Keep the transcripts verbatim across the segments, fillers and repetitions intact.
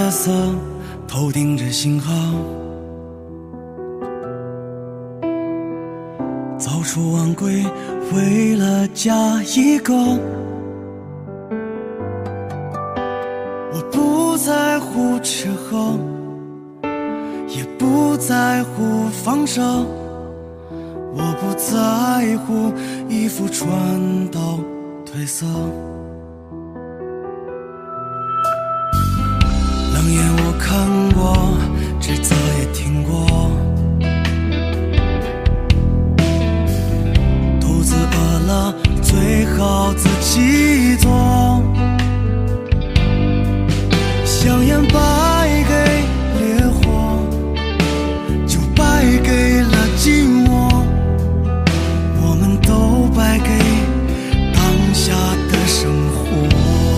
夜色头顶着星河，早出晚归为了家一个。我不在乎吃喝，也不在乎放射，我不在乎衣服穿到褪色。冷眼我看过，指责也听过，肚子饿了最好自己做，香烟败给烈火，就败给了寂寞，我们都败给当下的生活。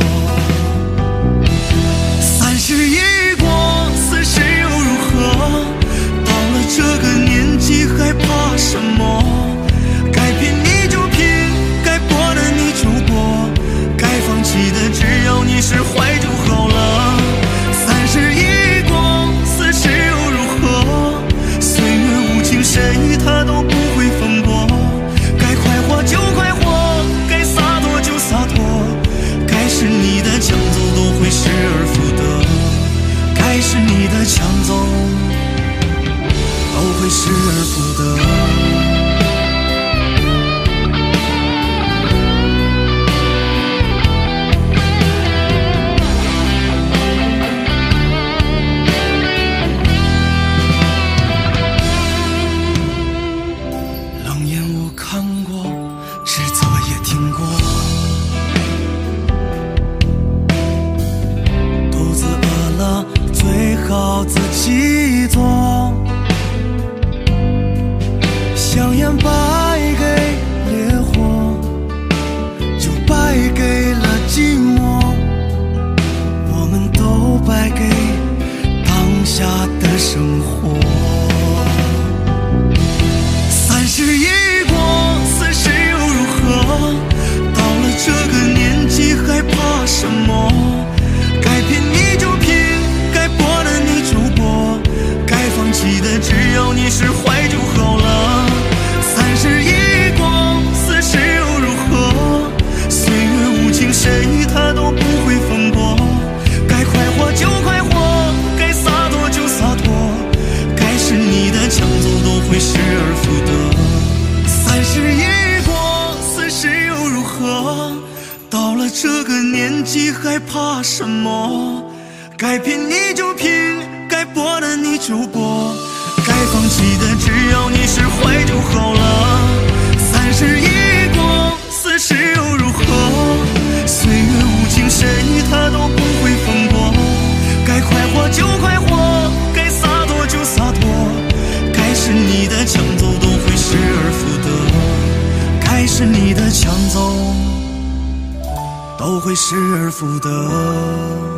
三十一过，四十又如何？到了这个年纪还怕什么？该拼你就拼，该搏的你就搏，该放弃的只要你释怀就好了。三十一过，四十又如何？岁月无情，谁他都不会放过。该快活就快活，该洒脱就洒脱，该是你的抢走都会失而复得，该是你的抢走都会失而复得。好自己做，香烟败给烈火，就败给了寂寞，我们都败给当下的生活。三十一过，四十又如何？到了这个年纪还怕什么？该拼你就拼，该搏的你就搏，该放弃的只要你释怀就好了。三十一过，四十又如何？岁月无情，谁他都不会放过。该快活就快活，该洒脱就洒脱，该是你的抢走都会失而复得。三十一过，四十又如何？到了这个年纪还怕什么？该拼你就拼，该搏的你就搏，该放弃的只要你释怀就好了。三十一过，四十又如何？岁月无情，谁他都不会放过。该快活就快活，该洒脱就洒脱，该是你的抢走都会失而复得，该是你的抢走都会失而复得。